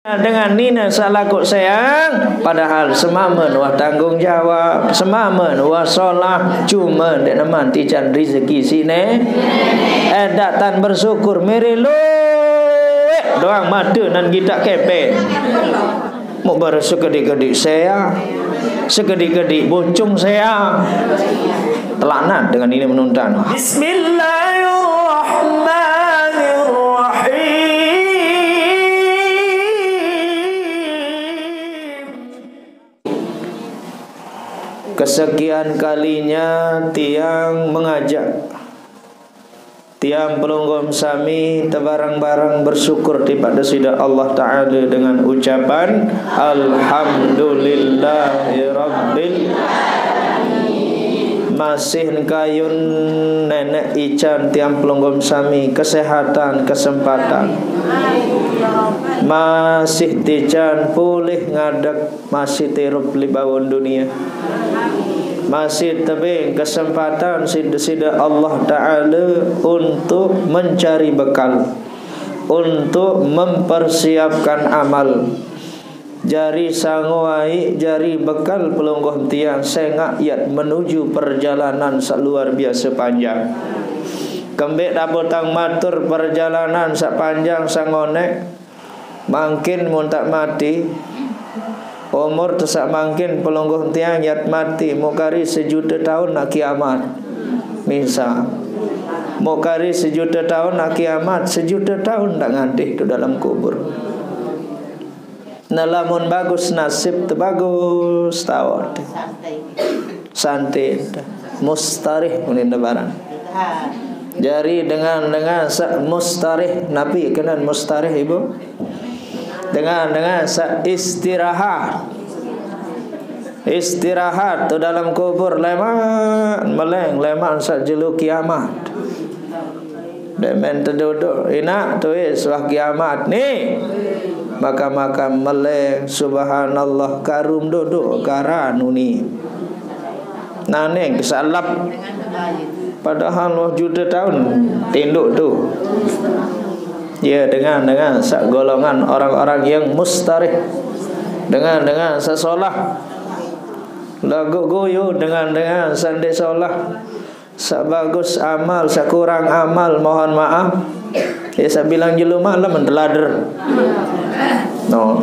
dengan nina salakut sayang, padahal semamen wah tanggung jawab, semamen wah solah, cuma dek naman tijan rezeki sini edatan bersyukur merilu doang mata nan kita kepe mau bersekedik-kedik saya, sekedik-kedik bocung saya telanan dengan ini menuntan. Kesekian kalinya tiang mengajak tiang pelunggum sami tebarang-barang bersyukur kepada Sida Allah Ta'ala dengan ucapan Alhamdulillahirabbil masih kayun nenek ican tiang pelunggum sami kesehatan kesempatan masih tijan pulih ngadak masih tirup libawon dunia masih tebing kesempatan sida Allah Ta'ala untuk mencari bekal, untuk mempersiapkan amal. Jari sanguai, jari bekal pelungguh tiang sengak yat menuju perjalanan luar biasa panjang. Kembik dapatang matur perjalanan sepanjang sangonek, mungkin muntak mati. Umur tesak mangkin pelungguh tiang yat mati mukari 1.000.000 tahun nak kiamat. Misal mukari 1.000.000 tahun nak kiamat, 1.000.000 tahun nak ngantih tu dalam kubur. Nalamun bagus nasib tu bagus tawat. Santai mustarih uninda barang. Jari dengan mustarih nabi kenan mustarih ibu. Dengan istirahat tu dalam kubur leman sak jelu kiamat demen terduduk inak tu wah kiamat ni maka meleng subhanallah karum duduk karanu ni naneng kesalap padahal 1.000.000 tahun tinduk tu. Ya dengan sak golongan orang-orang yang mustarih, dengan sesolah lagu goyo, dengan sandi solah sak bagus amal sak kurang amal mohon maaf ya saya bilang jelu malam mentelader no.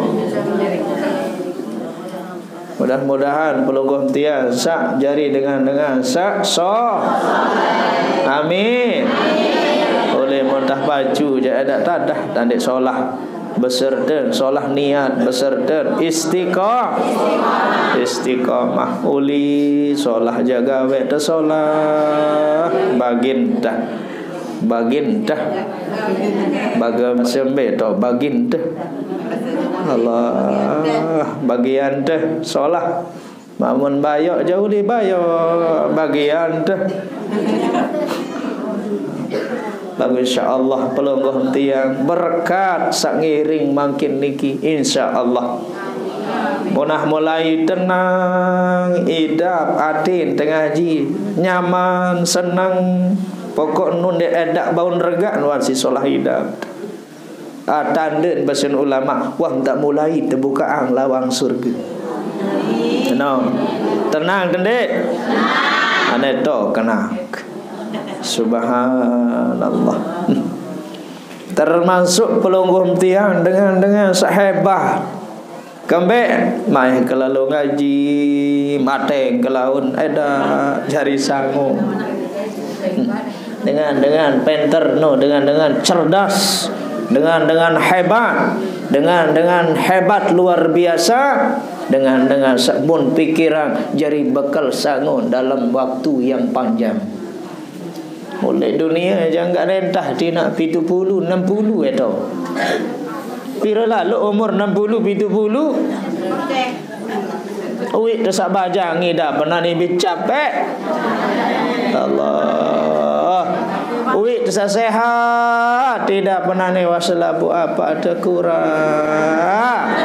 Mudah-mudahan pelungguh tiang sak jari dengan sak so amin oleh muntah baju je ada tadah tandek solah beserta solah niat beserta istiqamah uli solah jaga weta solah baginta bagam sembe to baginta Allah bagian teh solah mamun bayok jauh di bayok bagian teh lagu insyaallah pelungguh tiang berkat sak ngiring makin niki insyaallah munah mulai tenang idap atin tengah ji nyaman senang pokok nun de edak baun rega nuan si solah idap tanden basen ulama wah tak mulai terbuka ang lawang surga tenang tendek ane to kena subhanallah. Termasuk pelungguh tiang dengan sahabat kembek mai kelalu ngaji mateng kelaun ada jari sangu dengan penter dengan cerdas dengan hebat dengan hebat luar biasa dengan sabun pikiran jari bekal sangu dalam waktu yang panjang. Mulai dunia jangan rentah dia nak 70 60 itu. Pira lalu umur 60 70. Uik tersak bajang ni dah pernah ni capek. Allah. Uik tersak sehat tidak pernah ni wasalabu apa ada kurang.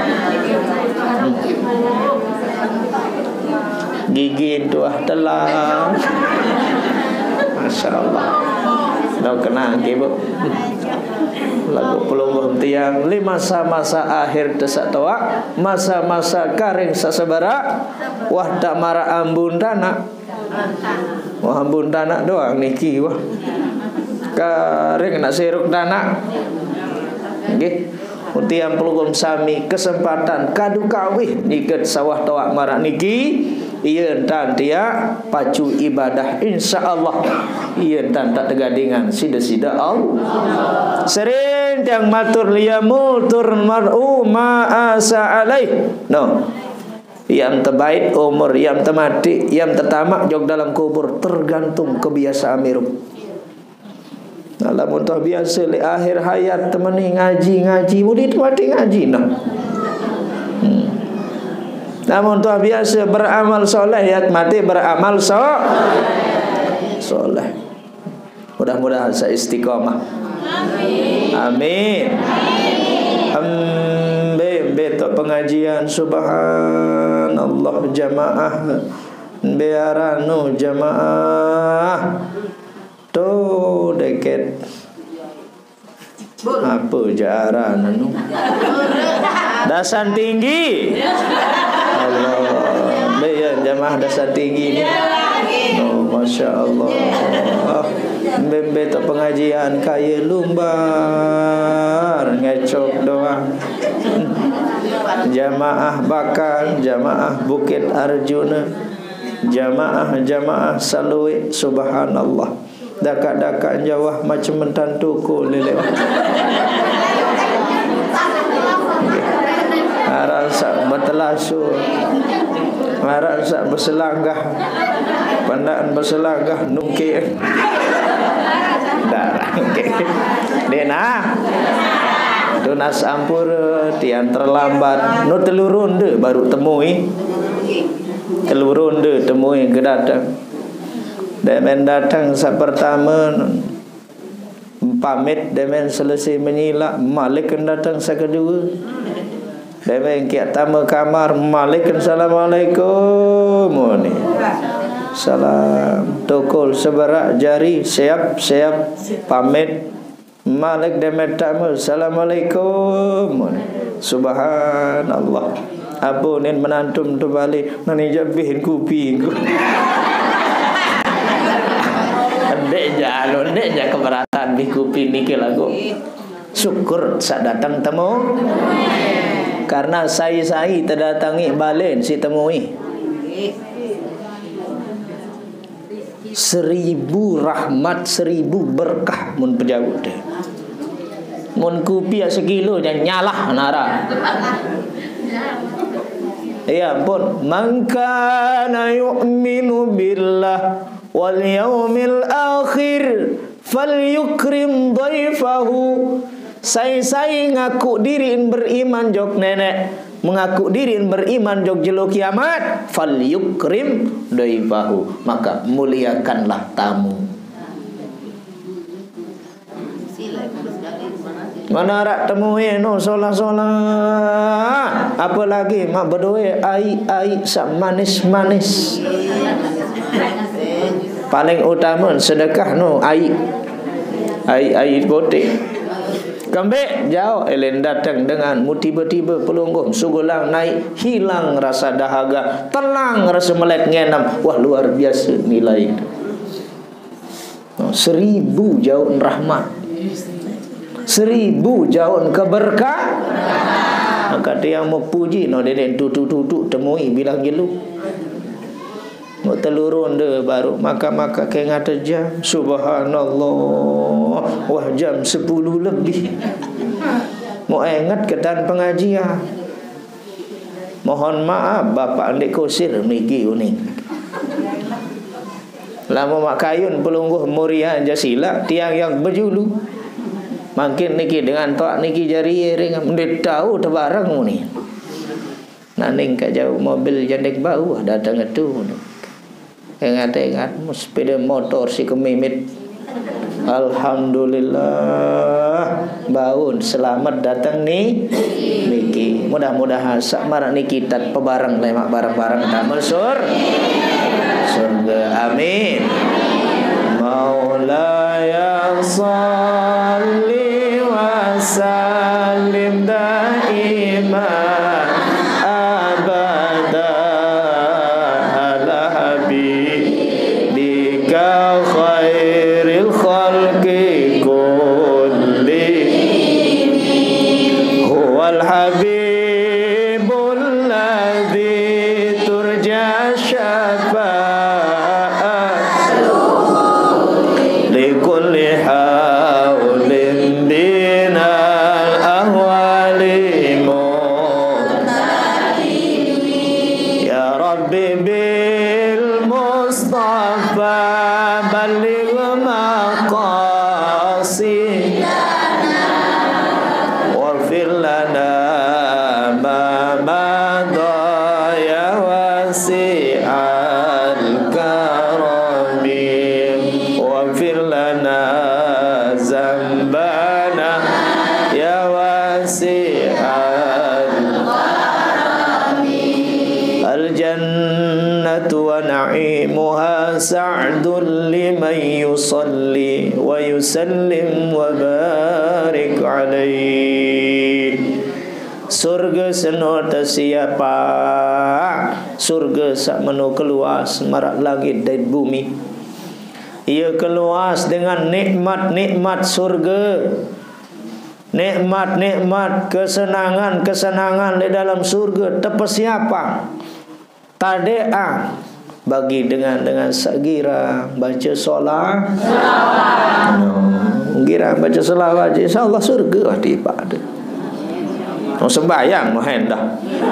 Gigi tuah telang. Masya Allah. Dah kena ibu. lagu pelungguh tiang li masa-masa akhir desak toa, masa-masa karing sasebara, wah dak mara ambun tanah. Wah ambun tanah doang niki wah. Karing nak siruk tanah. Nggih. Utiang pelungguh sami kesempatan kadu kawih niket sawah toa mara niki. Ieu tan dia pacu ibadah insyaallah. Ieu tan tak tegadingan sida-sida Allah. Sering tiang matur liyamutur mar'u ma asa alaih. No. Yang terbaik umur, yang termati, yang tertamak jog dalam kubur tergantung kebiasaan mirup. Alam untuk biasa li akhir hayat temani ngaji mudi mati ngaji nah. Namun tuah biasa beramal soleh ya mati beramal soleh. Mudah-mudahan saya istiqamah. Amin. Betul pengajian subhanallah jamaah biaranu jamaah tuh deket apa jaran anu dasan tinggi Allah biar jamaah dasan tinggi oh masya Allah betul pengajian kaya lumbar ngecok doang jamaah Bakan, jamaah Bukit Arjuna, jamaah Salui, subhanallah. Dakat-dakat jawah macam mentantuku lele. Rasa bertelasur, rasa berselanggah, pandaan berselanggah nungki. Dah, okey. Dena. Tunas ampura tiang terlambat no telur ronde baru temui telur ronde temui ke datang demen datang sa pertama pamit demen selesai menyilak malik datang sa kedua demen kiat tamu kamar malik assalamualaikum ni salam tokol seberak jari siap pamit Malik demet tamu assalamualaikum subhanallah apunin menantum tu balik nani jabihin kuping ndek keberatan di kuping niki lagu syukur sak datang temu karena saya terdatangi balen si temui 1000 rahmat 1000 berkah mun pejaut deh. Mun kopi sekilo dan nyalah nara. Ya ampun, man kana yu'minu billah wal yaumil akhir falyukrim dhaifahu. Saya ngaku diri beriman jok nenek. Mengaku diri beriman jog jelo kiamat fal yukrim daifahu maka muliakanlah tamu. Mana rak temui no solah apalagi mak berdoa ai sak manis paling utama sedekah no ai potek. Kambek jauh elen datang dengan tiba-tiba pelungguh sugulang naik hilang rasa dahaga tenang rasa melek ngenam wah luar biasa nilai itu 1000 jauh rahmat 1000 jauh keberkah maka dia mau puji no deden tutu temui bilang gelu mau telurun de baru maka ke ngata jam subhanallah wah jam 10 lebih mau ingat ke dan pengajian mohon maaf bapak andek kosir niki uning lama mak kayun pelungguh muria jasila tiang yang berjulu makin niki dengan tok niki jari ring ndet tahu tebarang ni naning ka jauh mobil jandek bau datang itu ingat sepeda motor si kemimit alhamdulillah baun selamat datang nih niki mudah-mudahan sak marak niki tat pebarang lemak barang-barang damel surga amin maulaya salli wa sallim daiman abada ala habibika khairil khalqi kulli huwal habibul ladzi turja syafa'at likulli haulin binal ahwali ya rabbi bil mustafa baligh maqasidana waghfir lana ma madha ya wasi'al karami waghfir lana zambana ya wasi'al al-jannatu wa na'imuha sa'dun liman yusalli wa yusallim wa barik alaihi. Surga senota siapa? Surga sak menu keluas marak langit dan bumi. Ia keluas dengan nikmat-nikmat surga, nikmat-nikmat kesenangan-kesenangan di dalam surga. Tepa siapa? Tade'a bagi dengan sagira baca solat. Gira baca selawat insyaallah surga di pada. Mau sembahyang mau hendak.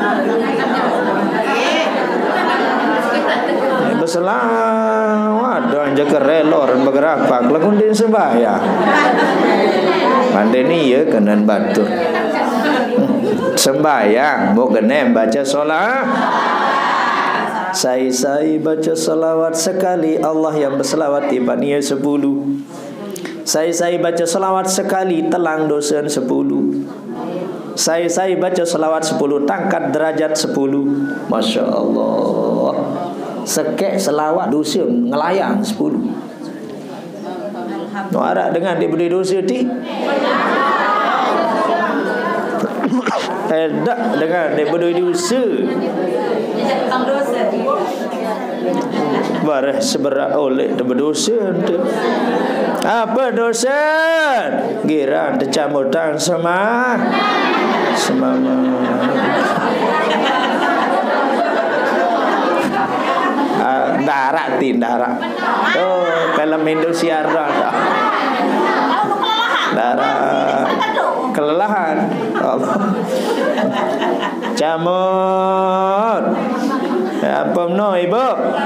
Berselawat doang jaga relor berapa lagu din sembahyang. Pandai ni ya kenan batu. Sembahyang mau kena baca solat. Saya baca salawat sekali Allah yang berselawat ibadahnya 10. Saya baca salawat sekali telang dosa 10. Saya baca salawat 10 tangkat derajat 10. Masya Allah. Sekek selawat dosa ngelayang 10. Noarak dengan diberi dosa di edak dengan diberi dosa barah seberat oleh berdosa. Apa dosa? Gira tercamutan sama darat tindarak. Oh, film Indonesia dah. Darat kelelahan. Allah. Camut. Apa no ibu?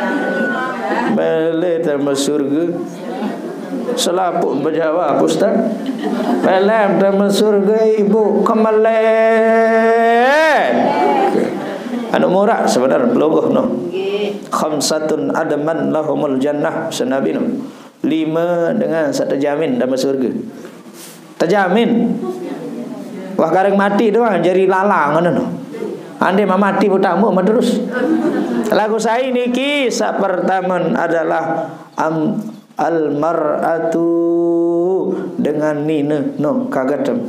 Balik dalam surga. Selaput berjawab ustaz. Balik dalam surga ibu kemalan. Anu murah sebenarnya pelogoh no. Khamsatun adaman lahumul jannah senabi no. 5 dengan satu jamin dalam surga. Terjamin. Wah kareng mati doang jadi lalang ngono no. Ande mati putamu terus. Lagu saya niki sak pertama adalah al-mar'atu dengan nina no kagatem.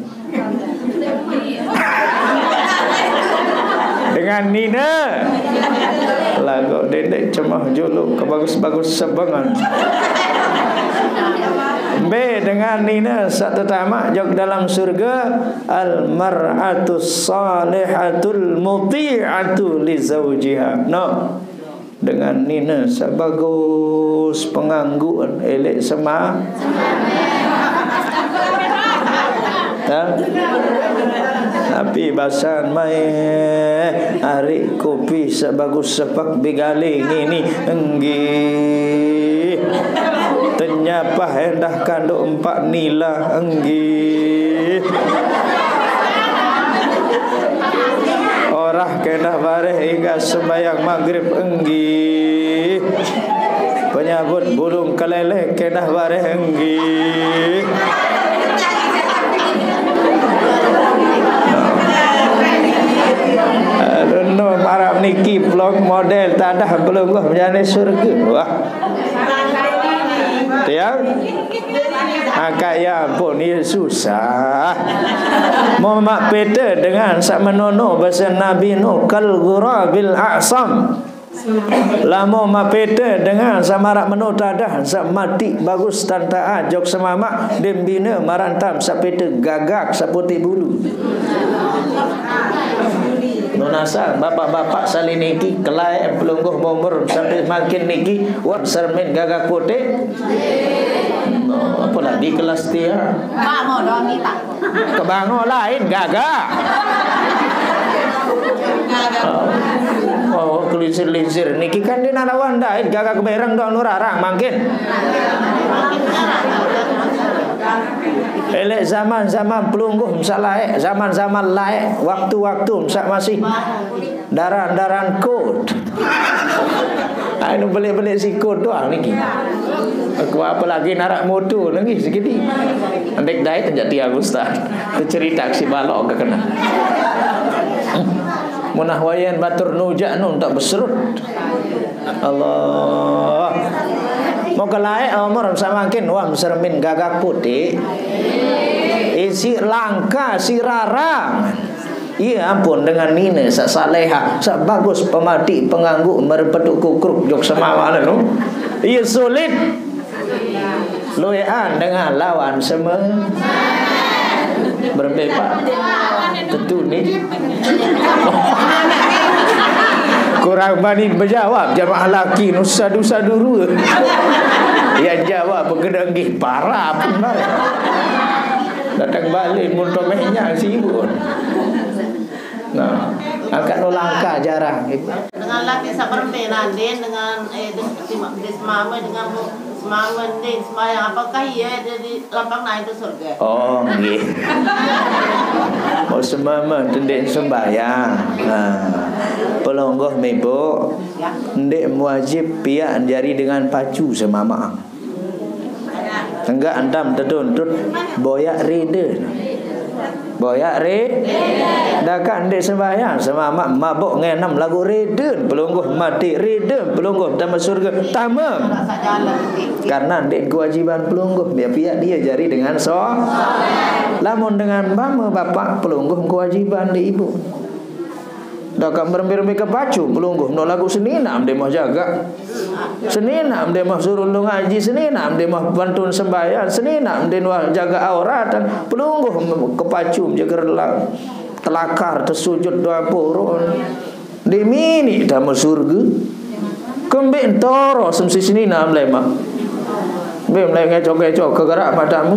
Dengan nina. Lagu dedek cemah juluk kebagus-bagus sebangan. B dengan nina satu tamak jog dalam surga al-mar'atu salihatul muti'atu li zawjiha. No. Dengan nina sebagus pengangguan elek sama. Tapi basan mai hari kopi sebagus sepak bigaling ini enggi ternyapa hendah kanduk 4 nila enggi orang kena bareh hingga sembahyang maghrib enggi penyabut burung keleleh kena bareh enggi no marah niki vlog model tadah belum gua menjadi surga. Wah. Yang angkat ya pun ia susah. Mau mak peta dengan sak menono bahasa Nabi nu kal ghurabil a'sam. Lamo mapete dengan samarak menutadah sak mati bagus tanta ajok semama dembina marantam sapete gagak saputih bulu. Nunasa bapak-bapak salin niki kelai pelungguh bomber sampai makin niki wak sermin gagak putih. No, apa lagi kelas dia? Bango dong ni tak. Kebango lain gagak. Oh, kelisir-lisir niki kan di Narawanda gagak keberang dong nurarang makin. Elek zaman-zaman pelungguh misalnya zaman-zaman laik waktu-waktu misalnya masih daran-daran kod. Anu beli-beli si kod doang niki. Aku apa lagi narak motor lagi segini. Andek dai tenjak dia Ustaz. Tu cerita si balok ke kena. Munah wayan batur nujak nun tak berserut. Allah. Mau kelai umur samakin wam sermin gagak putih. Isi langka si rarang. Iya ampun dengan nina sak saleha sak bagus pemati penganggu merepeduk kukruk jok semawa lalu. Iya sulit. Loyan dengan lawan semua. Berbebas. Tentu ni. Kurang bani berjawab jamaah laki nusa-nusa duru. Yang jawab bergedengih parah benar. Datang balik muntomehnya sibuk. Nah, angkat nolangka jarang gitu. Dengan laki seperti nanti dengan semama dengan semama nanti semaya apakah ia jadi lapang naik ke surga? Oh, gitu. Mau semama tendek sembahyang. Nah, pelonggoh mebo ndek wajib pihak jari dengan pacu semama. Enggak andam tertuntut boyak rida. Boyak rida. Dah kan ndek sembahyang semama mabuk ngenam lagu rida, pelonggoh mati rida, pelonggoh dalam surga tamam. Karena ndek kewajiban pelonggoh biar pihak dia jari dengan lamun dengan mama bapak pelungguh kewajiban di ibu. Dah kan berembi-rembi ke pacu pelungguh no lagu seninam dia mau jaga. Seninam dia mau suruh lu ngaji, seninam dia mau bantuan sembahyang, seninam dia mau jaga aurat dan pelungguh ke pacu jaga telakar tersujud doa purun. Di mini dah mau surga. Kembik toro semsi seninam lemak. Bem lagi ngecok-ngecok kegerak padamu.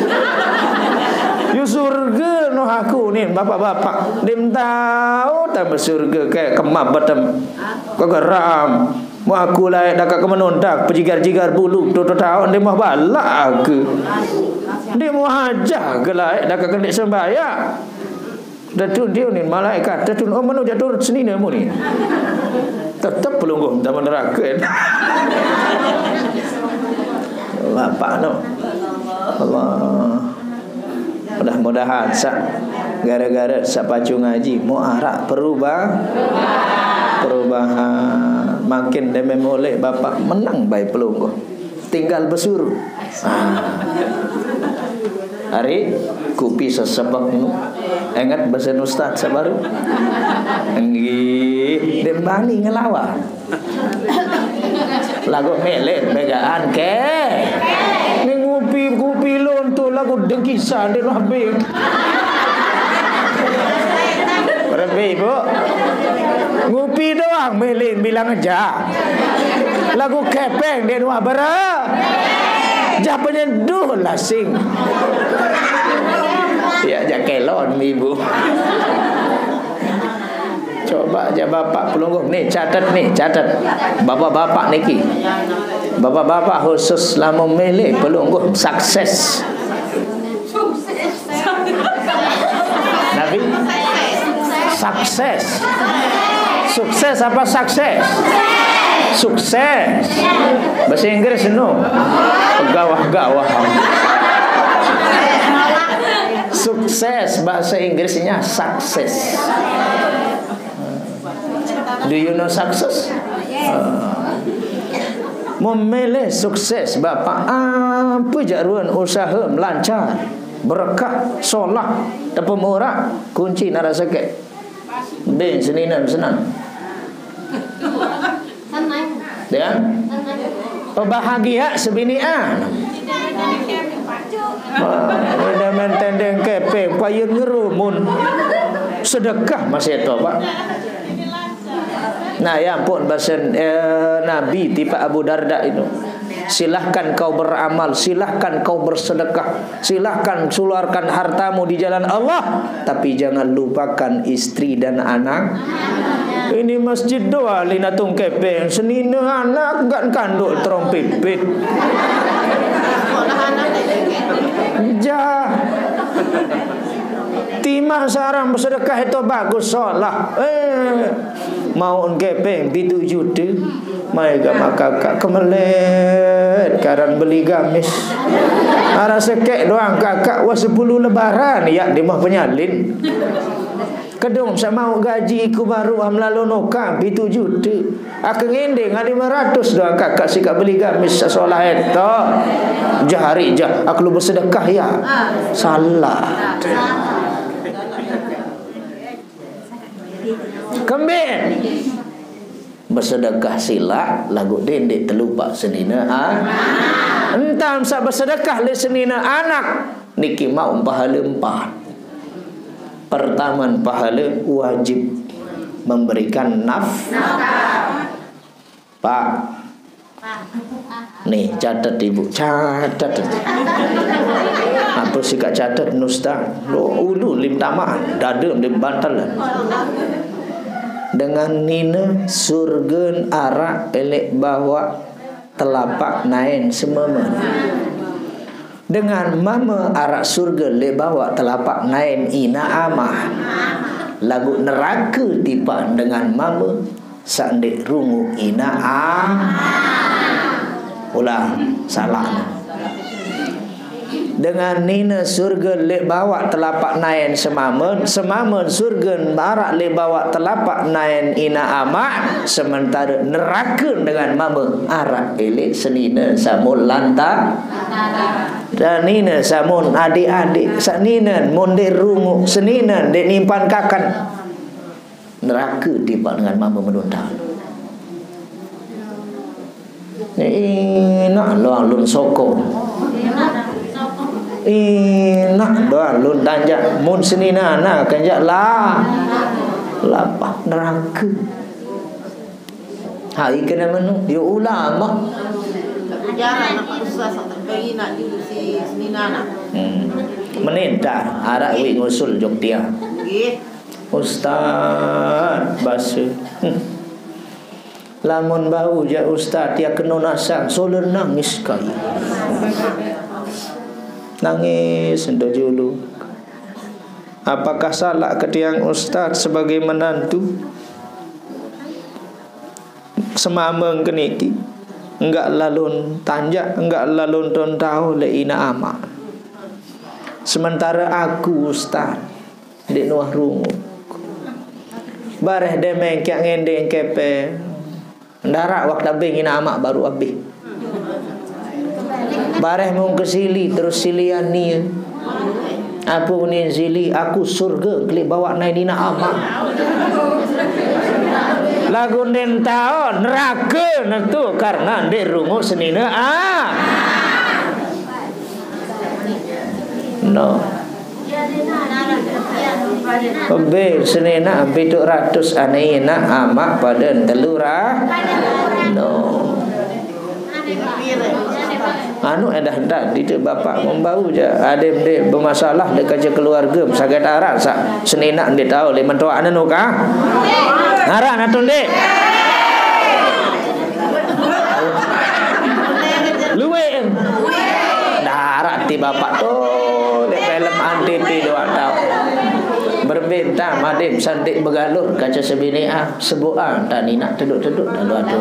Yu surga no aku ni bapak-bapak. Dim tahu tak bersurga kayak kemap batam. Kegeram. Mu aku lah dak ke menontak pejigar-jigar bulu tu tahu dia mau balak ke. Dia mau hajar ke lah dak ke kena sembahyang. Datun dia ni malaikat datun oh manu jatuh sini mu ni. Tetap pelungguh tak neraka. Bapak no. Allah. Mudah-mudahan gara-gara pacu ngaji muarak perubahan makin demi mulai bapak menang baik pelungguh tinggal bersuruh. Hari kopi sesebak nu ingat bahasa ustaz sabaru nggih dembani ngelawan lagu melet begaan ke Ngupi lonto lagu dengkisan di Rabbi. Rabbi ibu. Ngupi doang melin bilang aja. Lagu kepeng dia nuah bara. Japanya duh lasing. Ya jakelon ibu. Coba aja bapak pelungguh nih catat bapak-bapak niki. Bapak-bapak khusus lama milih pelungguh sukses. Nabi sukses. Sukses apa sukses? Sukses. Bahasa Inggris no. Gawah-gawah. Sukses bahasa Inggrisnya success. Do you know success? Memilih sukses bapa apa jaruan usaha melancar berkah solah tepemurah kunci nara sakit ben seninan senang ya bahagia sebinian ada mentendeng kepeng payun ngerumun sedekah masih itu Pak. Nah ya ampun bahasa Nabi tipe Abu Darda itu, silahkan kau beramal, silahkan kau bersedekah, silahkan keluarkan hartamu di jalan Allah, tapi jangan lupakan istri dan anak. Ini masjid doa linatung kepeng senina anak gak kanduk trompipit jah timah sarang bersedekah itu bagus solah mau kepeng bitu juta mai ga makakak kemelet karan beli gamis ara sekek doang kakak was 10 lebaran ya di mah penyalin kedung sama mau gaji ku baru amlalu noka bitu juta aku ngending 500 doang kakak sikap beli gamis sesolah itu jahari jah aku lu bersedekah ya salah kembali bersedekah sila lagu dendek terlupa senina entah sa bersedekah le senina anak niki mau pahala 4. Pertama pahala wajib memberikan nafkah. Pak nih catat ibu, catat apa sih kak catat nusta lo ulu lim tamaan dadem lim bantalan dengan nina surgen arak elek bawa telapak nain semama dengan mama arak surga le bawa telapak nain ina amah lagu neraka tiba dengan mama sandek rungu ina ulang salah dengan nina surga le bawa telapak nain semamen surga barak le bawa telapak nain ina amak sementara neraka dengan mama arak elek senina samun lanta dan nina samun adik-adik sanina mondir rungu senina dek nimpan kakan neraka tiba dengan mama menunda nak luang lun sokong nak doa lun danjak mun senina nak kanjak lah lapah neraka hari kena menu dia ulama jarang nak ustaz tak bagi nak dulu si senina nak menentah arak wi ngusul jok dia ustaz basuh lamun bau ja ustaz dia kena nasang solen nangis kali nangis hendak julu. Apakah salah ketiang ustaz sebagai menantu semameng keniki enggak lalun tanjak enggak lalun tontau le ina ama sementara aku ustaz di nuah rungu bareh demeng kyak ngendeng kepe ndarak waktu abing ina ama baru abih bareh mung kesili terus silian ni apa ni sili aku surga klik bawa naik dina ama lagu nentao neraka nentu karena ndek rungu senina no Pembel senena biduk ratus anina amak pada telura no anu hendak itu bapak membau je adem de bermasalah dekat keluarga sakit arah sak senena dia tahu le mentua anu ka arah natun de luwe darat ti bapak tu le film anti doa tahu berbeda madem sandik begalur kaca sebini sebuah tani nak teduk-teduk lalu ada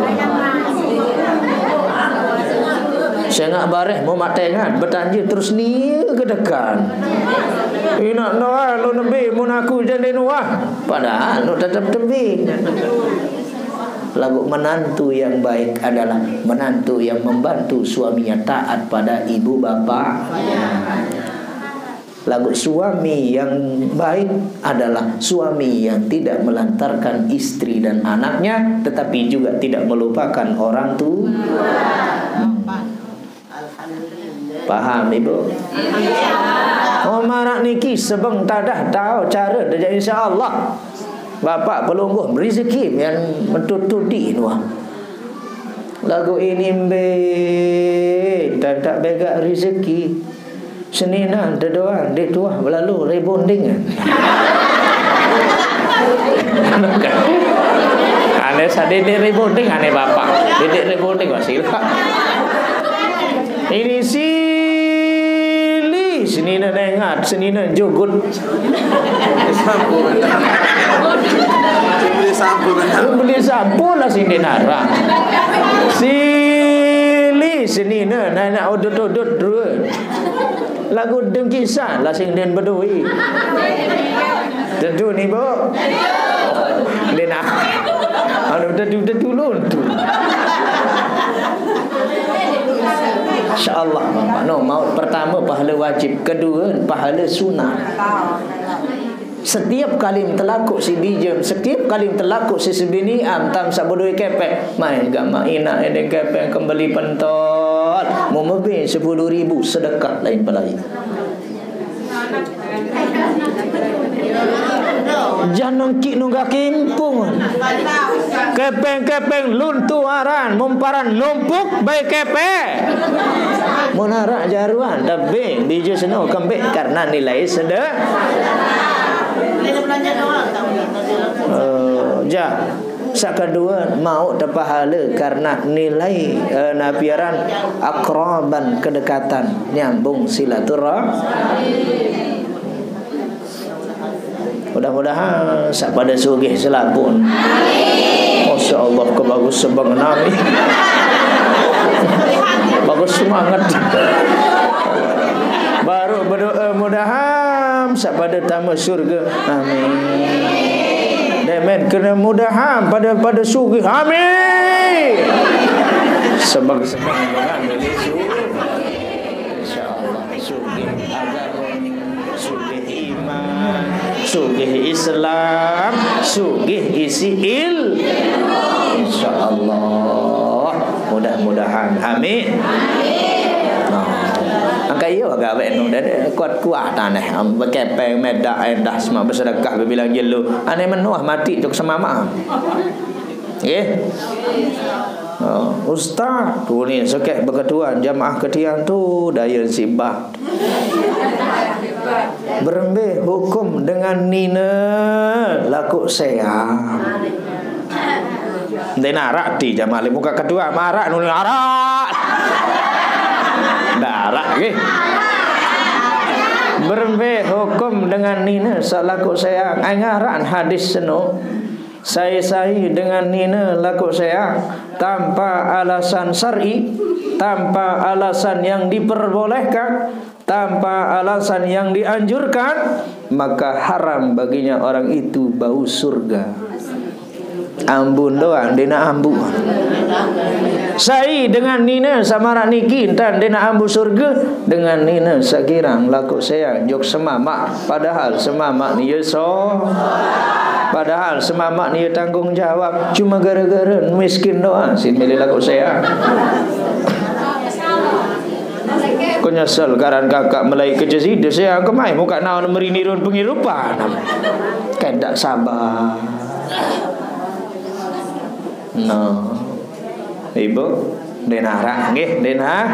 saya nak bareh mau matengan bertanjir terus ni kedekan ina noa lo nembe mun aku jande noa padahal lo tetap tembi Lagu menantu yang baik adalah menantu yang membantu suaminya taat pada ibu bapaknya. Lagu suami yang baik adalah suami yang tidak melantarkan istri dan anaknya, tetapi juga tidak melupakan orang tua. Paham ibu? Oh marak niki sebeng tadah tahu cara dah jadi insya-Allah. Bapak pelungguh rezeki yang mentutudi nuah. Lagu ini dan tak begak rezeki. Senina doang dia tuah berlalu rebonding. Aneh sadede rebonding aneh bapak. Dedek rebonding wasila. Ini silih senina dengat, senina jogot. Beli sapu lah sini nara. Silih senina nak odot-odot dua. Lagu dengkisan lah sing den berdui. Tentu ni bu. Dia nak. Udah dulu tu. InsyaAllah Bapak. No, maut pertama pahala wajib, kedua pahala sunnah. Setiap kali terlakuk si dijam, setiap kali terlakuk si sebini tam sabudui kepek, main gama ina edeng kepek kembali pentol, mau mebih 10,000 sedekah lain pelai. Jangan ki nunggak kimpung. Kepeng-kepeng luntuaran mumparan lumpuk baik kepek. Monarak jaruan dabing biju seno kembek karena nilai sedekah. Kedua mau terpahala karena nilai nabiaran akraban kedekatan nyambung silaturahmi. Mudah-mudahan pada sugih selapun. Masya Allah kebagus sebang Nabi. Bagus semangat. Baru berdoa mudahan pada tamu surga. Amin. Demen kena mudahan pada sugih. Amin. Sebang dengan insyaallah sugih agama, sugih iman, sugih Islam, sugih isi insyaallah. Mudah-mudahan. Amin. Angkai yo agak baik nu dah kuat-kuat tanah berkepeng medak endah semua bersedekah bilang jelu ane menuah mati tuk semama. Nggih. Ustaz tu ni sekek berketuan jamaah ketian tu daya sibah. Berembeh hukum dengan nina laku saya. Denarak di jamaah muka kedua marak nu arak. Darak ke berbe hukum dengan nina salaku sayang angaran hadis seno saya dengan nina laku sayang tanpa alasan syar'i, tanpa alasan yang diperbolehkan, tanpa alasan yang dianjurkan, maka haram baginya orang itu bau surga. Ambun doang dina ambu. Saya dengan nina samara niki dan dina ambu surga dengan nina sakirang laku sayang jok semama padahal semama ni so padahal semama ni tanggung jawab cuma gara-gara miskin doang sin milih laku sayang. Kau nyesal karan kakak melai kerja sidu sayang kemai muka naon merinirun pengirupan kendak sabar. No. Ibu denara nggih denah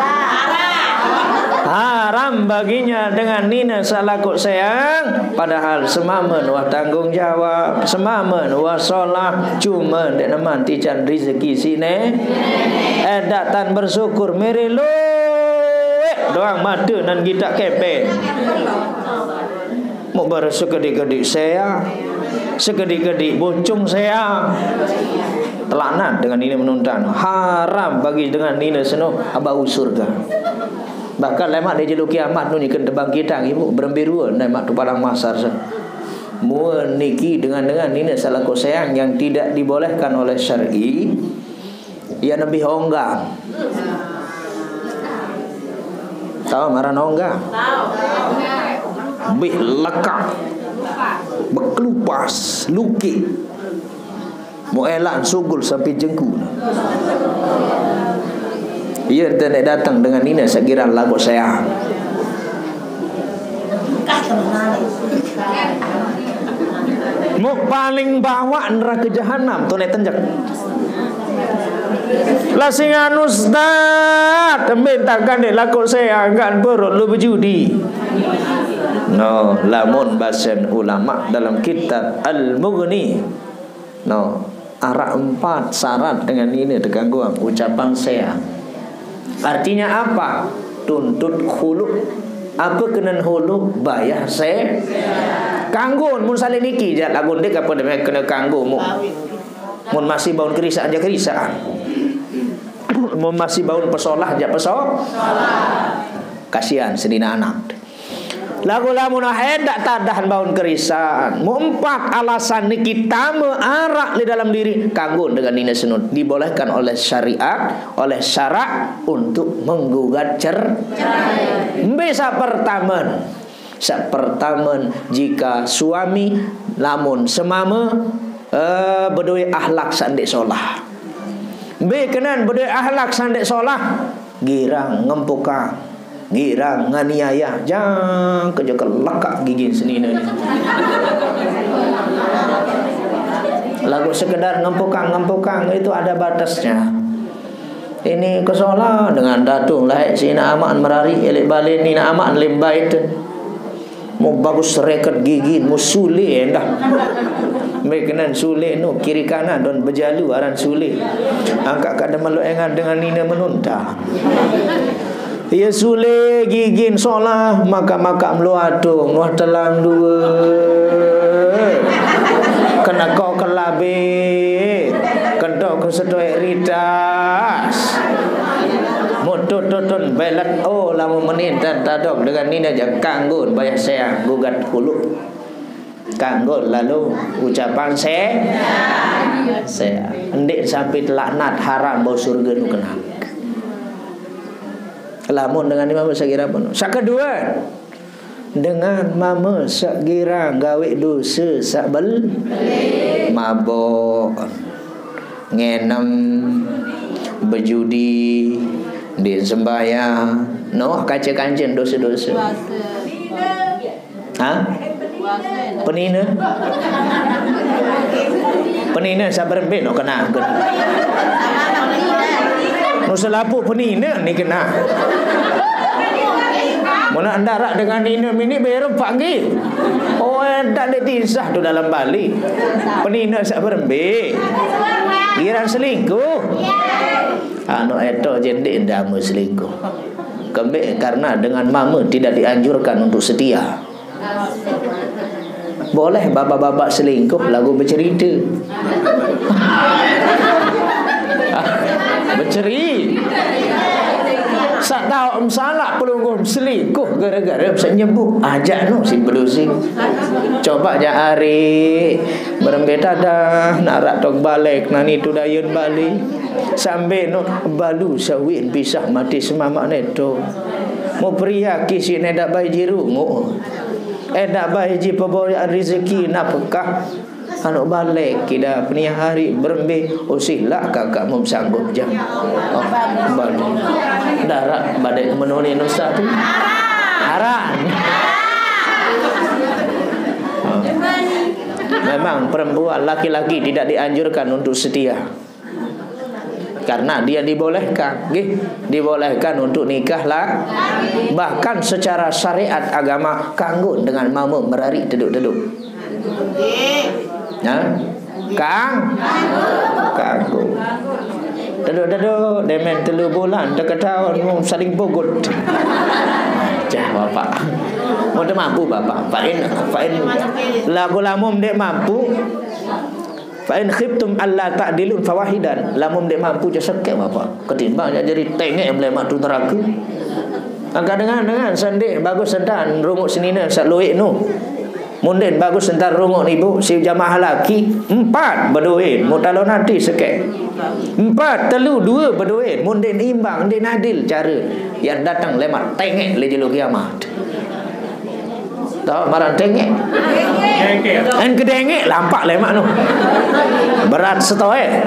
haram baginya dengan nina salaku sayang padahal semamen wah tanggung jawab semamen wah solah cuma dek nemanti can rezeki sini edatan bersyukur merelo doang mata nan kita kepe mau baru sekedik-kedik saya sekedik-kedik bocong saya telanan dengan ini menuntan haram bagi dengan nina seno abau surga. Bahkan lemak dia jelu kiamat nu nikeun tebang kitang ibu berembiruan lemak tu palang masar sen. Niki dengan ini salah sayang yang tidak dibolehkan oleh syar'i. Ia lebih honggang. Tahu marah honggang? Lebih lekak, berkelupas, lukit, mau elak sugul sampai jengku. Ia tidak datang dengan ini sekira lagu sayang. Mau paling bawa neraka jahanam tu naik tenjak. Lah singan ustaz mintakan dek laku saya angkat perut lu berjudi. No, lamun bahasan ulama dalam kitab Al-Mughni. No, arah 4 syarat dengan ini tergangguan ucapan saya. Artinya apa? Tuntut khulu. Apa kena hulu bayar saya kanggun mun salin niki jat lagun dek apa deme kena kanggo mun masih baun kerisaan aja kerisaan mun masih baun pesolah aja pesol kasihan sedina anak lagu lamun hendak tadah baun kerisaan mumpak alasan niki tamu arak di dalam diri kanggun dengan nina senun dibolehkan oleh syariat oleh syarak untuk menggugat cerai. Bisa pertama jika suami lamun semama berdua akhlak sandek solah. B kenan berdua akhlak sandek solah girang ngempukang girang nganiaya jang kerja kelakak gigi senina ni. Lagu sekedar ngempukang itu ada batasnya. Ini kesolah dengan datung lah sina aman merari elek balik ni na aman lembai tu. Mau bagus rekat gigi musuli dah. Mekenan sule no kiri kanan don berjalu aran sule. Angkat kada malu engat dengan nina menunta. Ya sule gigin solah maka meluatung nuah telang dua. Kena kau kelabe kendok kesedoi ridas mutut-tutun belat lamu menit dan tadok dengan nina jak kanggun bayar saya gugat hulu kanggun lalu ucapan saya ndik sampai laknat haram bau surga nu kena lamun dengan imam sekira pun sak kedua dengan mama sekira gawe dosa sak mabok ngenem berjudi di sembahyang noh kaca-kancen dosa-dosa penina sabar ben no kena no selapu penina ni kena mana anda rak dengan ini baru panggil. Tak ada tisah tu dalam Bali. Penina sak berembe. Giran selingkuh. Anak itu jendek damu selingkuh. Kembali karena dengan mama tidak dianjurkan untuk setia. Boleh bapa-bapa selingkuh lagu bercerita. Bercerita. Sak tahu salah pelunggung selingkuh gara-gara bisa nyebut ajak no si belusi. Coba aja hari berembeta dah narak tok balik nani tu dayun Bali sampai no balu sawin pisah mati semamak neto. Mau pria kisi nedak bayi jirungu. Dak bayi ji pebawaan rezeki napkah. Anak balik kita punya hari berembe usilah kakak mau sanggup jam balik darat badai menoni nusa tu haram. Memang perempuan laki-laki tidak dianjurkan untuk setia karena dia dibolehkan untuk nikah lah bahkan secara syariat agama kanggo dengan mamu merari duduk-duduk kanggo duduk demen 3 bulan dekat tahun mau saling bogot jah bapak mau mampu bapak fa'in lagu lamum dek mampu fa'in khiftum alla ta'dilun fawahidan lamum dek mampu je sekek bapak ketimbang jadi tengek melemak tu neraka angkat dengan sendik bagus sendan rumuk senina sak loik nu Munden bagus entar rungok ibu si jamaah laki 4 berduit mutalo nanti sekek 4 telu 2 berduit munden imbang din adil cara yang datang lemat tengek le jelo kiamat tahu marang tengek en kedengek lampak lemak tu berat setoe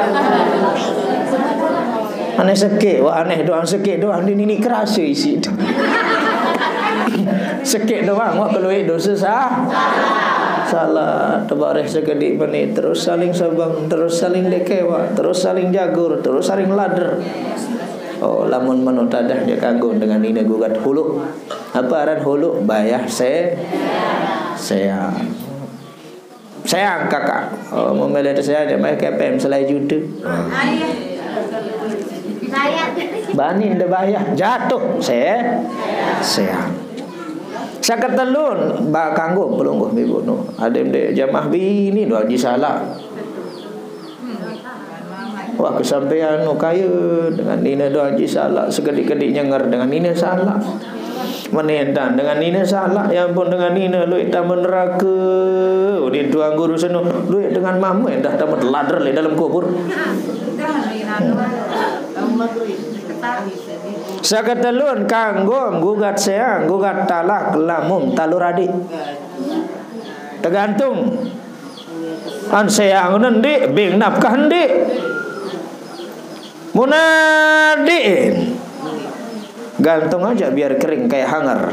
aneh sekek wah aneh doang sekek doang ini kerasa isi sekek doang wak keluar dosa salah tebareh sekedik menit terus saling sabang terus saling dekewa terus saling jagur terus saling lader oh lamun manut tadah dia kanggo dengan ini gugat hulu apa aran hulu bayah sayang kakak oh memelih saya dia bayar KPM selai juta banin dia bayar jatuh sayang sakat telun ba kanggo pelungguh ibu no adem de jamaah bini do haji salak wah kesampean no kaya dengan nina do haji salak sekedik-kedik nyengar dengan nina salak menendan dengan nina salak yang pun dengan nina luit taman neraka di tuang guru seno luit dengan mama dah tamat lader le dalam kubur Saketelun kanggo gugat seang gugat talak lamun talur adik tergantung an seang nendi bing nafkah nendi munadiin gantung aja biar kering kayak hangar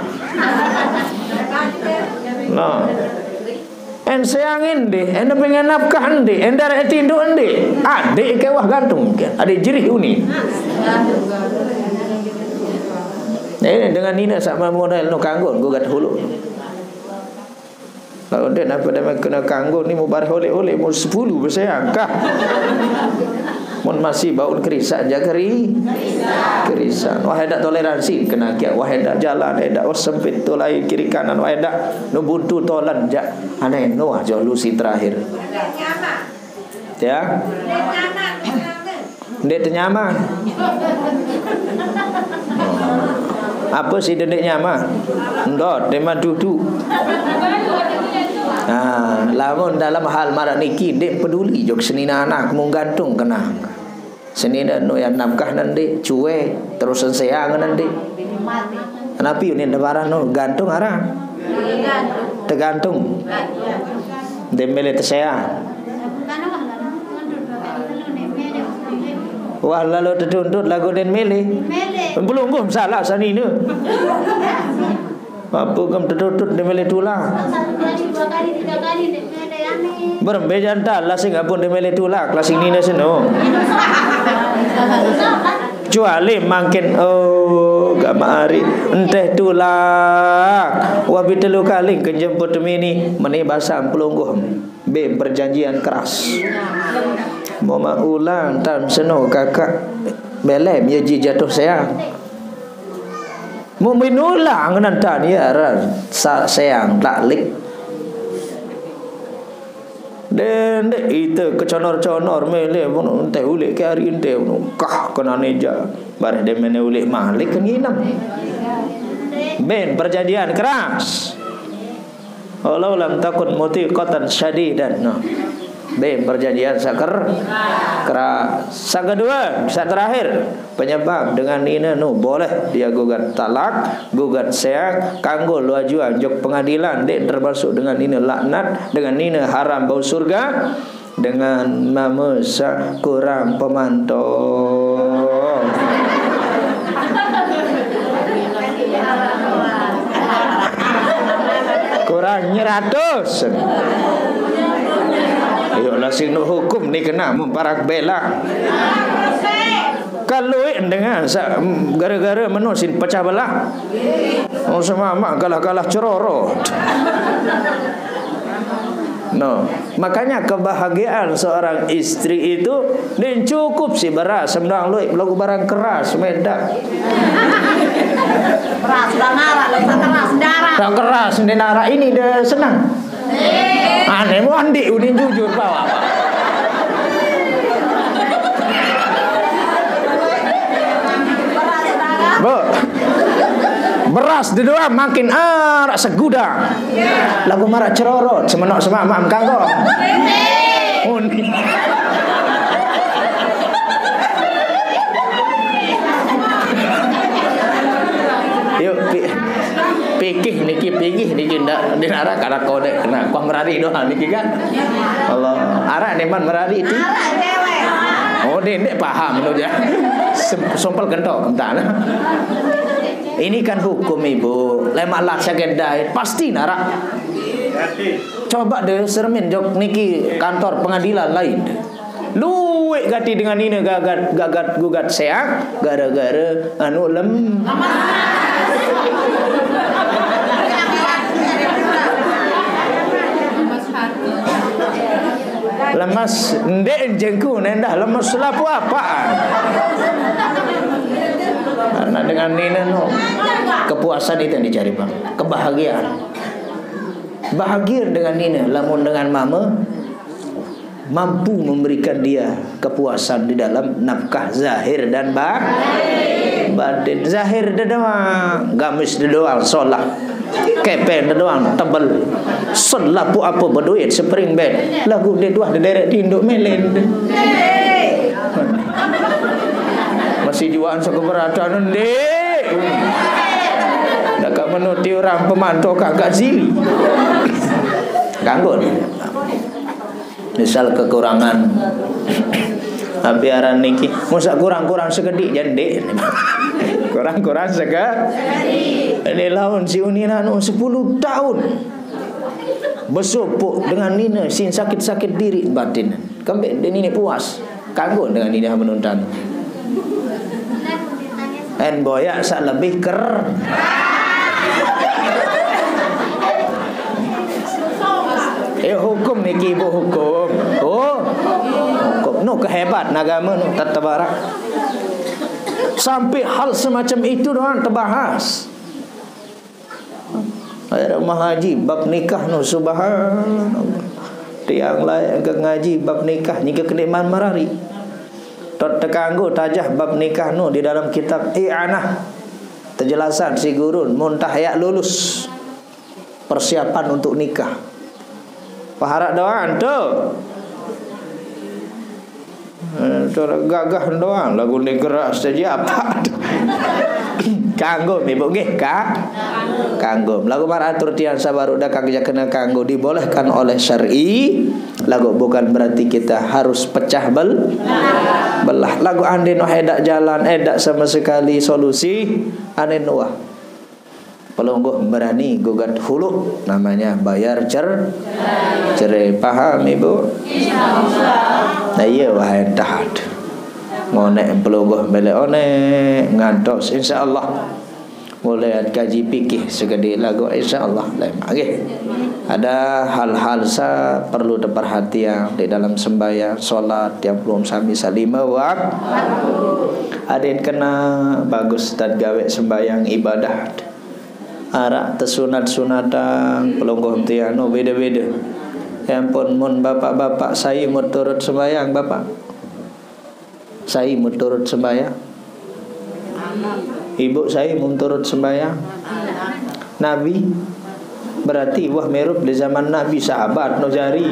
nah en seangin deh en pengen nafkah deh en darah tindu deh adik ke wah gantung adik jerih uni dengan nina sama model no kanggo gugat hulu kalau dia apa dia kena kanggo ni mau bar oleh mau 10 bersayang kah mun masih baun kerisan jaga kerisan wah ada toleransi kena kia wah ada jalan ada sempit tolai kiri kanan wah ada no buntu tolan ja aneh no aja lusi terakhir ya ndek nyaman apa sih dendek nyaman ndot deman dudu lamun dalam hal marah niki dek peduli jok senina anak mung gantung kena senina no yang nafkah nanti cuek terus seang nanti kenapa ini lebaran no gantung arah tergantung dembele teseang wah lalu tertuntut lagu den mele belum gum salah sanina apa gum tertuntut den mele tulang berembejan tak lah sing apun den mele tulak lah sing nina seno cuali makin gak mari enteh tulak wabi telu kali kenjemput mini meni basam pelungguh be perjanjian keras Mama ulang tan seno kakak belem ya ji jatuh sayang mau menulang nanti ya sayang taklik dan itu keconor-conor mele pun teh ulik ke hari ente kah kena neja bareh de mene ulik malik nginam ben perjanjian keras walau lam takun mutiqatan syadidan no B perjanjian saker keras. Sang kedua, bisa terakhir penyebab dengan ini nu boleh dia gugat talak, gugat seang, kanggo lu ajuan jok pengadilan dek termasuk dengan ini laknat, dengan ini haram bau surga, dengan mamusa kurang pemantau. Kurang nyeratus. Ayolah sing nu hukum ni kena memparak bela. Kalau dengan gara-gara menusin pecah belah. Oh sama mak kalah-kalah ceroro. No, makanya kebahagiaan seorang istri itu dan cukup sih beras semdang lu lagu barang keras medak. Keras danara, keras darah. Tak keras denara ini dia senang. Aneh mandi udin jujur bawa. beras di doang makin arak seguda. Lagu marak cerorot semenok semak-mak kanggo. Yuk pikih niki ndak dinara kada kode kena kuah merari doang niki kan. Allah arak neman merari itu. Oh dek paham lo ya. Sompel kentok kentana. Ini kan hukum ibu. Lemak laksa kedai pasti narak. Coba deh sermin jok niki kantor pengadilan lain. Luwek gati dengan ini gagat gugat seak gara-gara anu lemas ndek jengku nendah lemas lapu apaan. Karena dengan ini no kepuasan itu yang dicari bang, kebahagiaan. Bahagia dengan ini, lamun dengan mama mampu memberikan dia kepuasan di dalam nafkah zahir dan batin. Zahir doang, gamis doang, solat kepen doang, tebel selapu apa berduit spring bed lagu dia dua derek tinduk melen masih juaan sekeberatan ndek dak menuti orang pemantau kagak zili ganggu misal kekurangan biaran niki musa kurang-kurang sekedik jande kurang-kurang sekedik ini lawan si uninan 10 tahun besupuk dengan nina sin sakit-sakit diri batin kembali dan ini puas kanggo dengan ini menuntan en boya sak lebih ker hukum niki ibu hukum no kehebat agama no tatabarak sampai hal semacam itu doang terbahas. Ada rumah haji bab nikah no subhanallah. Tiang lain ke ngaji bab nikah ni ke kenikman marari. Tot tekanggo tajah bab nikah no di dalam kitab i'anah. Penjelasan si gurun muntah ya lulus. Persiapan untuk nikah. Paharak doang tu. Cara gagah doang lagu ni keras saja apa kanggo ibu nggih kanggo lagu maratur tiang sabaru dak kagak kena kanggo dibolehkan oleh syar'i lagu bukan berarti kita harus pecah belah lagu ande no edak jalan edak sama sekali solusi ane nuah pelonggoh berani gugat hulu namanya bayar cerai paham ibu insyaallah. Nah iya wahai tahat ngonek pelonggoh bele one ngantos insyaallah mulai kaji fikih segede lagu insyaallah lain lagi ada hal-hal perlu diperhatian di dalam sembahyang solat yang belum sami salima waktu ada yang kena bagus dan gawe sembahyang ibadah arak tesunat-sunatan pelonggoh tiano beda-beda. Ya ampun mun bapak-bapak saya mau turut sembahyang bapak. Saya mau turut sembahyang. Ibu saya mau turut sembahyang. Nabi berarti wah merup di zaman Nabi sahabat no jari.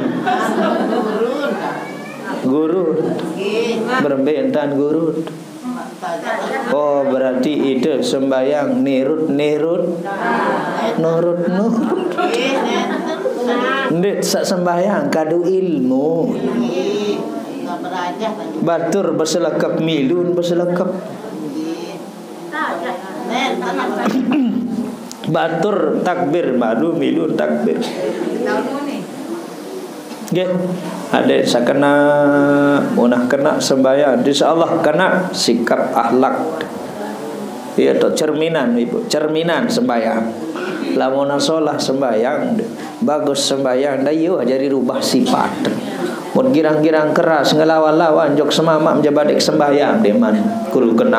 Guru berbentan guru. Oh berarti itu sembahyang nurut ndet sak sembahyang kadu ilmu batur berselekap milun berselekap batur takbir madu milun takbir nggih ada sakena munah kena sembahyang insyaallah kena sikap akhlak ya to cerminan ibu cerminan sembahyang lamun salat sembahyang bagus sembahyang dayu jadi rubah sifat mun girang-girang keras ngelawan-lawan jok semamak menjabadek sembahyang deman kul kena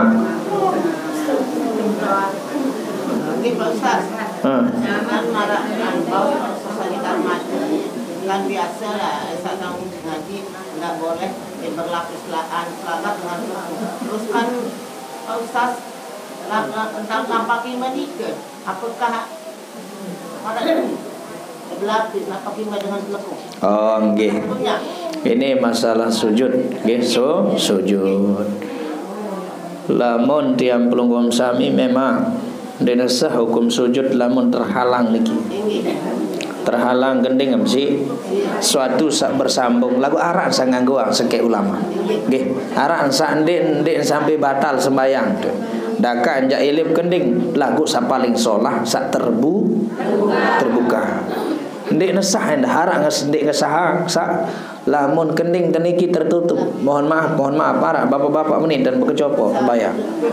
jangan marah bau sosialitas mati kan biasa lah sedang ngaji enggak boleh berlapis-lapan selamat dengan terus kan Ustaz tentang nampakin menikah apakah ada berlapis apa khimah dengan telekung? Oh, nggih. Ini masalah sujud, nggih, sujud. Lamun tiang pelungkum sami memang dinasah hukum sujud lamun terhalang niki. Terhalang gending sih suatu sak bersambung lagu arak sa nganggo sekek ulama. Nggih, arak sa ndek sampai batal sembayang tu. Daka anjak ilip kending lagu sa paling solah sak terbuka. Ndek nesah endah arak ndek ngesah sak lamun kending teniki tertutup. Mohon maaf para bapak-bapak menit dan bekecopo sembayang.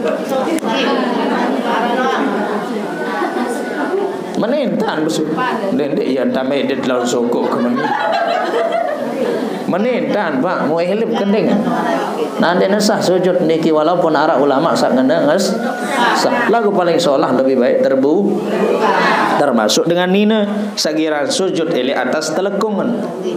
Menintan besul. Dendek yang tamai dia lawan sokok ke mana? Menintan pak, mau hilip kending. Nanti nesah sujud niki walaupun arah ulama sak ngendenges. Lagu paling solah lebih baik termasuk dengan nina sagiran sujud li atas telekungan.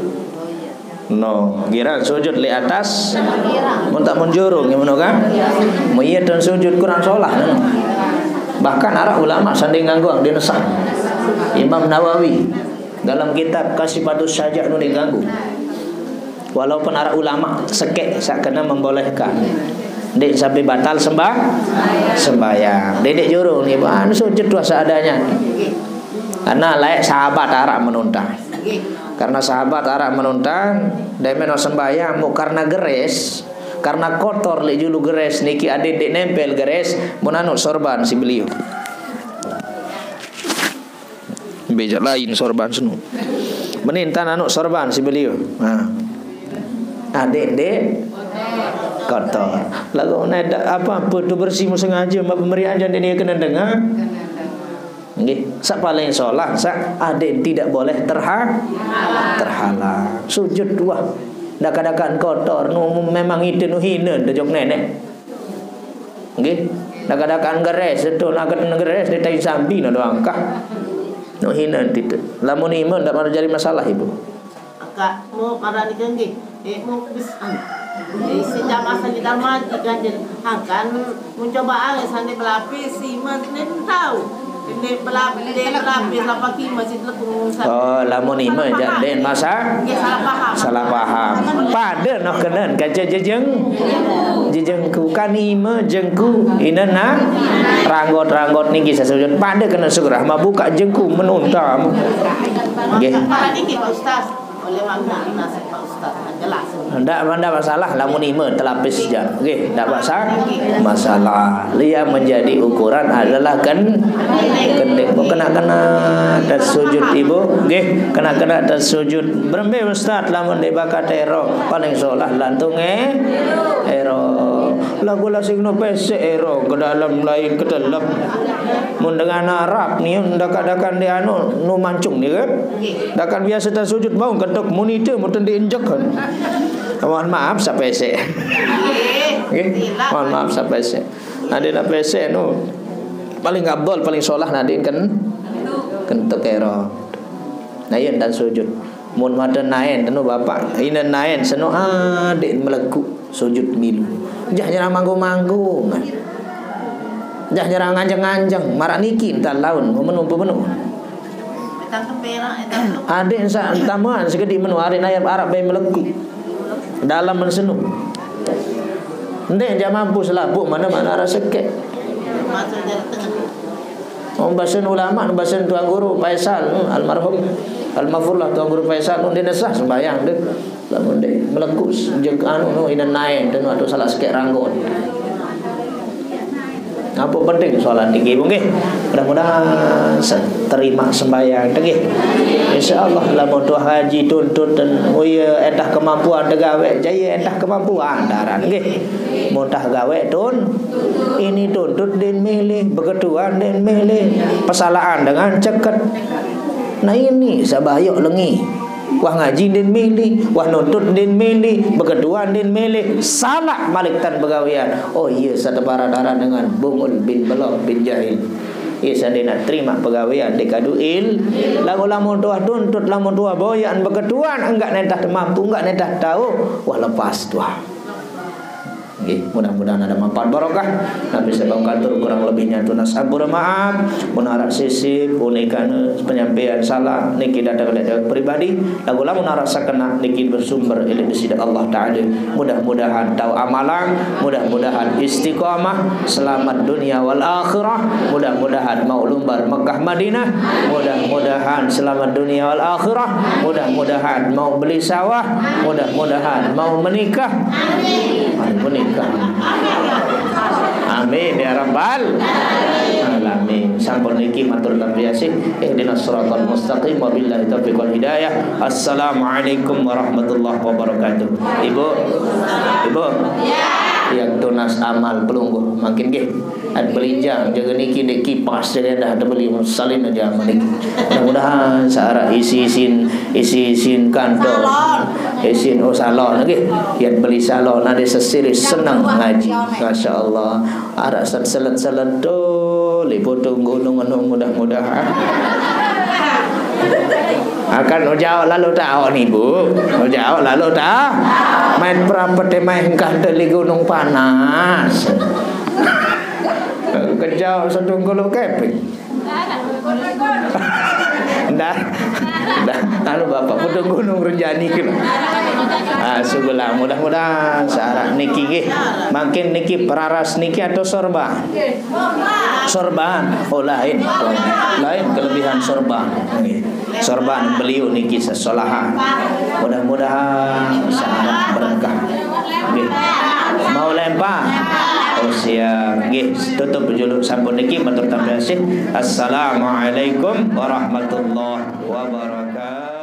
No, kira sujud li atas mun tak menjurung gimana kan? Muyit dan sujud kurang solah. Bahkan arah ulama sanding nganggo dinesah. Imam Nawawi dalam kitab Kasifatus Saja nu diganggu. Walaupun arah ulama sekek sakena membolehkan. Dek sampai batal sembahyang. Dedek jurung ni ban sujud dua seadanya. Karena layak sahabat arah menuntang. Karena sahabat arah menuntang demen sembahyang mu karena geres. Karena kotor le julu geres niki ade dek nempel geres munanu sorban si beliau. Beja lain sorban senu. Menintan anu sorban si beliau. Nah. Dek kotor. Lagu nada apa tu bersih mu sengaja mak pemberian jan dia kena dengar. Nggih, sak paling solah sak ade tidak boleh terhalang. Sujud dua. Dak-dakan kotor nu memang itu nu hina dejok nenek. Nggih, dak-dakan geres itu nak geres di tai sambi na doangkah. Nu hina titu. Lamun iman ndak jadi masalah ibu. Kak, mau para ni nggih. Mau bisan. Sejak masa di Dharma kan kan mencoba alis sandi pelapis iman nen tahu. Ini pelapis apa ki masih lekung. Oh, lamun iman den masa salah paham. Pada nak kenen kaca jejengku kan ima jengku inana ranggot niki sesujud pada kena segera buka jengku menuntam. Nggih. Pak Ustaz. Oleh makna nasib Pak Ustaz jelas. Ndak masalah lamun iman telapis je. Okey, ndak masalah. Yang menjadi ukuran adalah kendek. Kena dan sujud ibu. Nggih, kena dan sujud. Berembe Ustaz lamun dibakar ero paling solah lantung ero. Lagu lasing no pesek ero ke dalam lain ke dalam. Mun dengan Arab ni dakan dia nu mancung ni kan. Dakan biasa tak sujud bau ketok monitor muten diinjekkan. Mohon maaf sampai pesek. Nggih. Mohon maaf sampai pesek. Nadina pesek nu paling abdol paling solah nadin kan kentuk ero. Nayen dan sujud. Mun maten naen tenu bapak ina naen seno adik meleku sujud milu. Jah nyerang manggung-manggung. Jah nyerang nganjeng-nganjeng marak niki entar laun menuh. Adik sa tamuan segede menu hari nayar Arab bae meleku. Dalam mensenu. Ndek ja mampu selabuk mana-mana rasa kek. Bahasan ulama, bahasan tuan guru Faisal almarhum almafurlah tuan guru Faisal dia nesah sembahyang dia lamun dia melekus jeung anu ina naik dan atuh salah sekek ranggon. Apa penting salat tinggi nggih. Mudah-mudahan terima sembahyang nggih. Insyaallah lamun tu haji tuntut dan endah kemampuan gawe jaya endah kemampuan daran nggih. Muntah gawe ini tuntut din milih beketuan din milih pesalaan dengan ceket. Nah ini sabayok lengi. Wah ngaji din milih, wah nuntut din milih, bekeduan din milih, salah maliktan begawian. Oh iya sadabara darah dengan Bungul bin Belok bin Jahil. Iya sadena terima pegawean dikaduil. Lamun tua tuntut lamun tua boyan bekeduan enggak netah mampu enggak netah tahu. Wah lepas tua. Mudah-mudahan ada manfaat barokah. Nabi sebab kantor kurang lebihnya tunas abur maaf. Munarak sisi unikan penyampaian salah niki datang dari pribadi. Lagu lamun rasa kena niki bersumber ilmu sida Allah Taala. Mudah-mudahan tahu amalan, mudah-mudahan istiqamah, selamat dunia wal akhirah. Mudah-mudahan mau lumbar Mekah Madinah. Mudah-mudahan selamat dunia wal akhirah. Mudah-mudahan mau beli sawah. Mudah-mudahan mau menikah. Menikah. Amin ya rabbal alamin. Sampun niki matur tabiasi ihdinas siratal mustaqim wa billahi taufiq wal hidayah. Assalamualaikum warahmatullahi wabarakatuh. Ibu yang tunas amal pelungguh makin nggih ad belijang jaga niki dek kipas dia dah ada beli salin aja niki. Mudah-mudahan searah isi-isin kantor isin salon nggih yang beli salon ada sesiri senang ngaji masyaallah ada selet-selet dole potong gunung mudah-mudahan akan ujau lalu tahu nih Bu ujau lalu tahu main perapet main kandeli gunung panas kejauh sedung gulu keping dah lalu bapak potong gunung renjani gitu sebelah mudah-mudahan searah niki nggih makin niki peraras niki atau sorban lain kelebihan sorban beliau niki sesolahan mudah-mudahan searah berkah nggih mau lempar siap nggih tutup juluk sampun niki matur tambahan. Assalamualaikum warahmatullahi wabarakatuh.